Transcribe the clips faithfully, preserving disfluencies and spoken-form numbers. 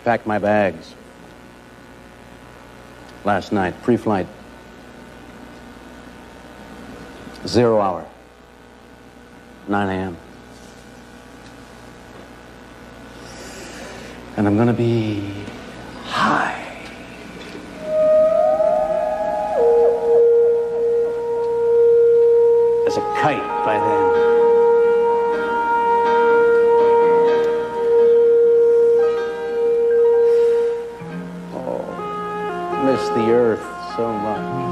packed my bags. Last night, pre-flight. Zero hour. nine a m And I'm gonna be high. As a kite by then. Oh, miss the earth so much.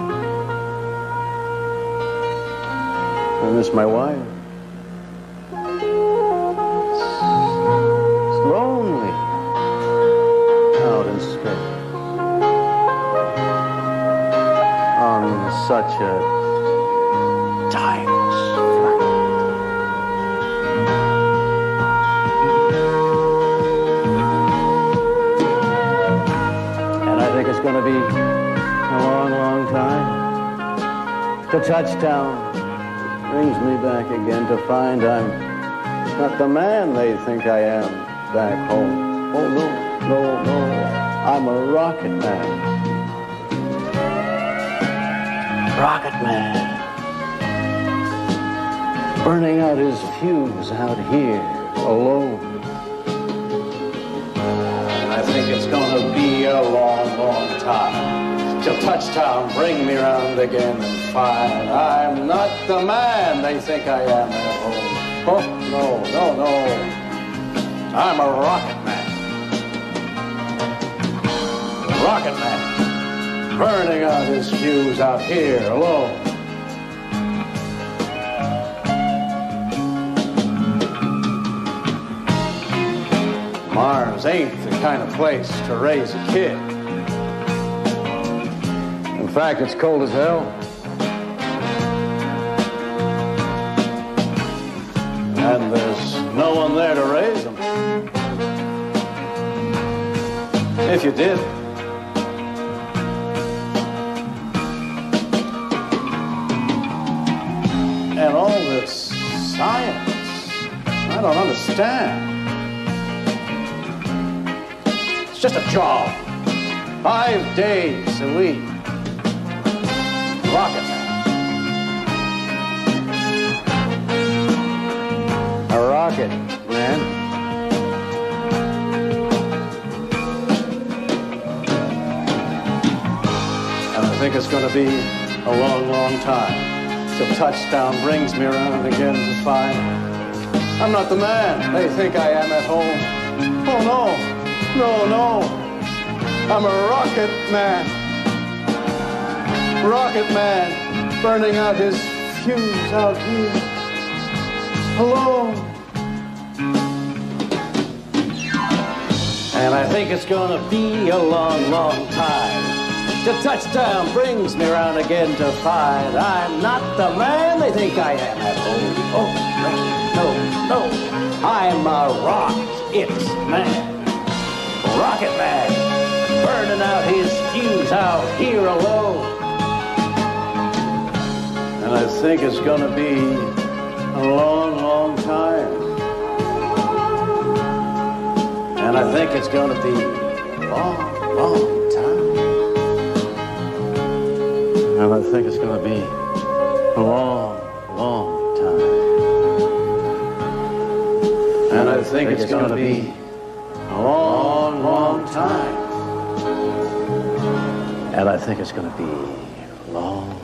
I miss my wife. It's lonely out in space on such a tireless flight. And I think it's going to be a long, long time to touchdown. Brings me back again to find I'm not the man they think I am back home. Oh, no, no, no. I'm a rocket man. Rocket man. Burning out his fuse out here alone. I think it's gonna be a long, long time till touchdown bring me round again and find I'm not the man they think I am at home. Oh, no, no, no. I'm a rocket man. Rocket man. Burning out his fuse out here alone. Mars ain't the kind of place to raise a kid. In fact, it's cold as hell. And there's no one there to raise them. If you did. And all this science, I don't understand. It's just a job. Five days a week. Rocket man. A rocket man. And I think it's going to be a long, long time till touchdown brings me around again to find I'm not the man they think I am at home. Oh, no. No, no. I'm a rocket man. Rocket man, burning out his fuse out here, alone. And I think it's gonna be a long, long time till touchdown brings me around again to find I'm not the man they think I am at home. Oh, no, no, no. I'm a rocket man. Rocket man, burning out his fuse out here alone. And I think it's gonna be a long, long time. And I think it's gonna be a long, long time. And I think it's gonna be a long, long time. And I think it's gonna be a long, long time. And I think it's gonna be long.